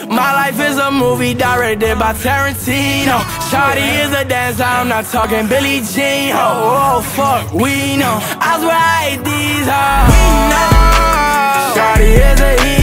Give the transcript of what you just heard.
My life is a movie directed by Tarantino. Shawty is a dancer, I'm not talking Billie Jean. Oh, fuck, we know. I swear I hate these hoes. We know. Shawty is a hero.